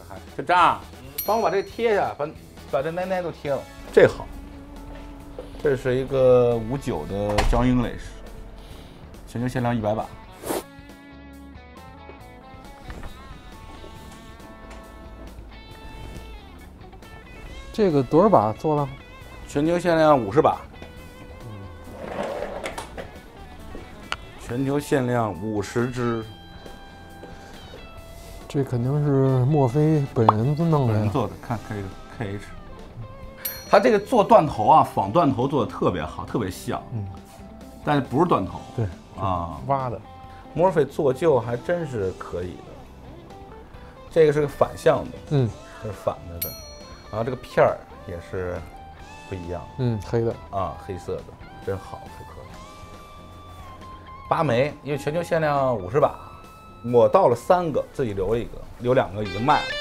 还就张，帮我把这贴下，把这奶都贴了。这好，这是一个59的John English， 全球限量100把。 这个多少把做了？ 全球限量50把。全球限量50只。 这肯定是墨菲本人弄的呀。 做的，看 KH。他这个做断头啊，仿断头做的特别好，特别像。但是不是断头。 对。 啊， 挖的。 墨菲做旧还真是可以的。这个是个反向的。这是反着的。然后这个片儿也是不一样。 黑的。 啊，黑色的，真好，复刻。8枚，因为全球限量50把。我到了3个，自己留了1个，留2个已经卖了。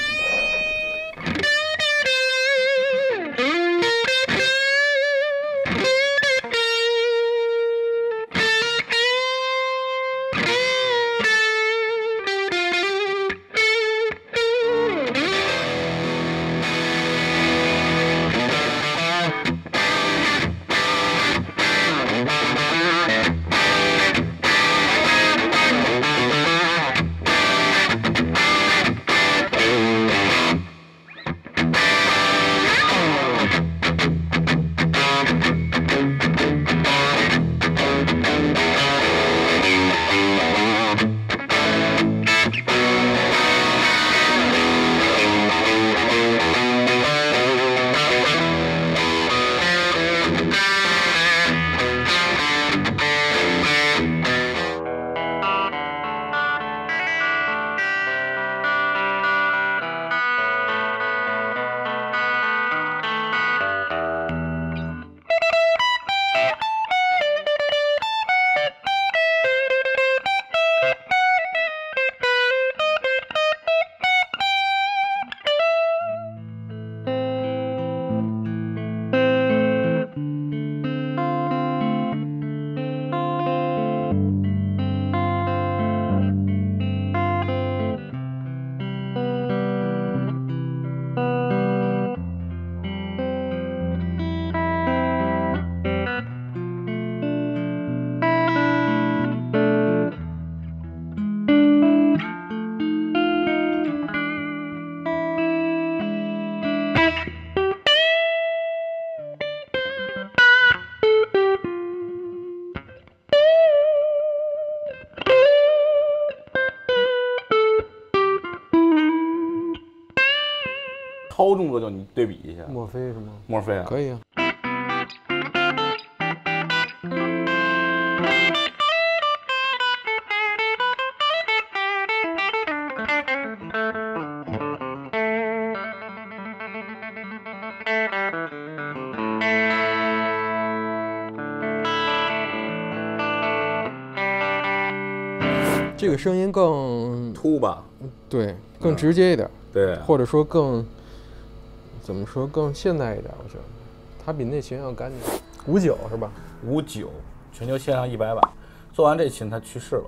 超动作就你对比一下， 墨菲是吗？ 墨菲啊， 可以啊。这个声音更凸吧？ 对，更直接一点。 对， 或者说更怎么说更现代一点？我觉得它比那琴要干净。59是吧 ？59，全球限量100把。做完这琴，他去世了。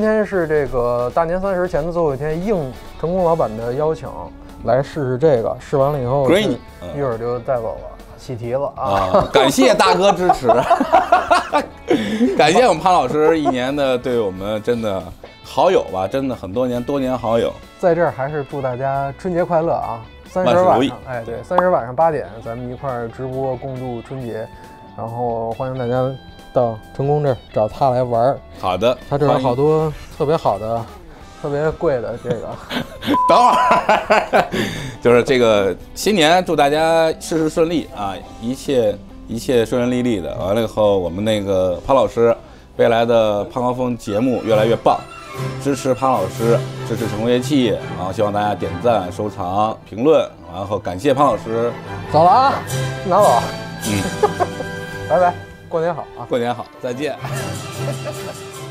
天是这个大年30前的最后一天，应成功老板的邀请来试试这个，试完了以后，一会儿就带走了。喜提了啊！ 感谢大哥支持，感谢我们潘老师1年的对我们真的好友吧，真的很多年好友。 在这儿还是祝大家春节快乐啊！30晚上，哎，对，30晚上8点，咱们一块儿直播共度春节，然后欢迎大家到成功这儿找他来玩儿。 好的， 他这儿有好多特别好的。特别贵的这个， 等会儿，就是这个新年，祝大家事事顺利啊，一切顺顺利利的。完了以后，我们那个潘老师未来的潘高峰节目越来越棒，支持潘老师，支持成功乐器，然后希望大家点赞、收藏、评论，然后感谢潘老师。 走了啊，拿走。拜拜，过年好啊！ 过年好，再见。